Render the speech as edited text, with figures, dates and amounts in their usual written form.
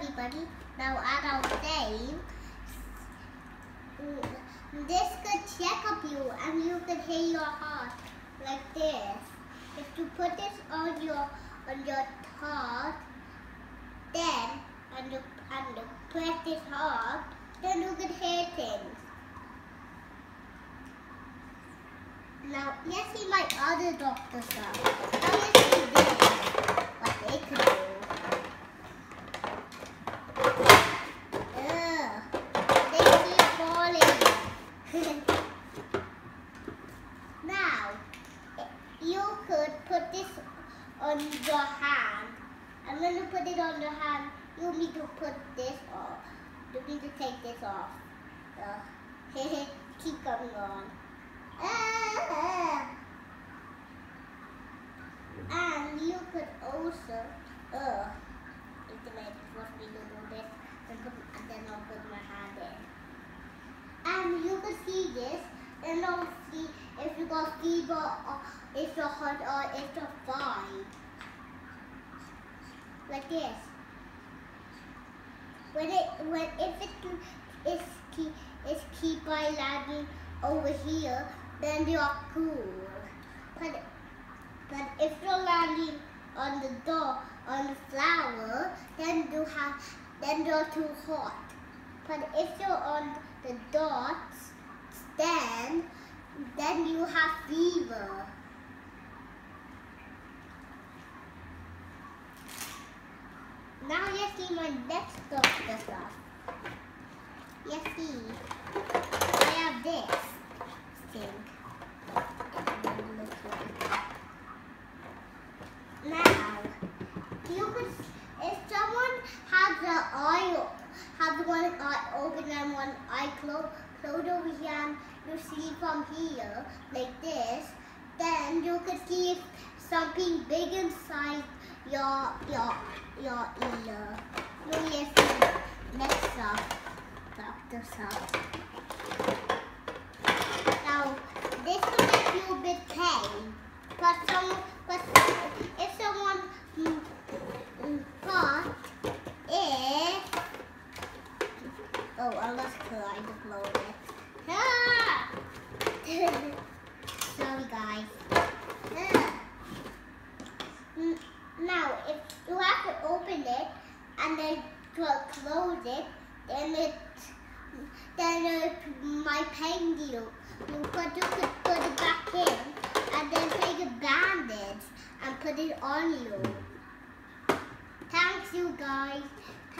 everybody. Now at our game, this could check up you and you can hear your heart like this. If you put this on your heart, then and you press this hard, then you can hear things. Now let's see my other doctor stuff. Now let's see this, what they can do. Now, you could put this on your hand, and when you put it on your hand, you need to put this off. You need to take this off. Keep going on. And you could also, force me to do this, and then I'll put my hand in. And you could see this, and I'll see if you got fever, or if you're hot, or if you're fine. Like this. If it is keep by landing over here, then you're cool. But if you're landing on the door, on the flower, then you're too hot. But if you're on the dots, then you have fever. Now let's see my next doctor stuff. Let's see. I have this thing. Now, you could, if someone has one eye open and one eye closed over here, and you see from here like this, then you could see something big inside your ear. Now let's see next doctor stuff. Now, this will make you a bit pain, but if someone thought I was trying to blow it. Sorry guys. Now, if you have to open it and then close it, then my pain you could put it back in and then take a bandage and put it on you. Thanks you guys.